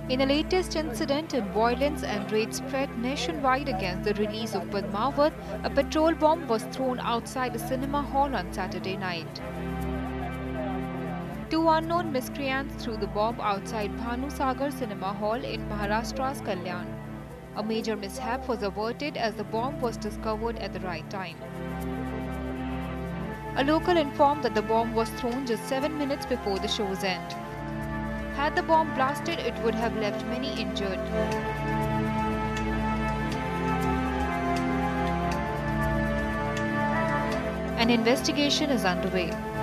In the latest incident, violence and rage spread nationwide against the release of Padmaavat. A petrol bomb was thrown outside a cinema hall on Saturday night. Two unknown miscreants threw the bomb outside Bhanu Sagar Cinema Hall in Maharashtra's Kalyan. A major mishap was averted as the bomb was discovered at the right time. A local informed that the bomb was thrown just 7 minutes before the show's end. Had the bomb blasted, it would have left many injured. An investigation is underway.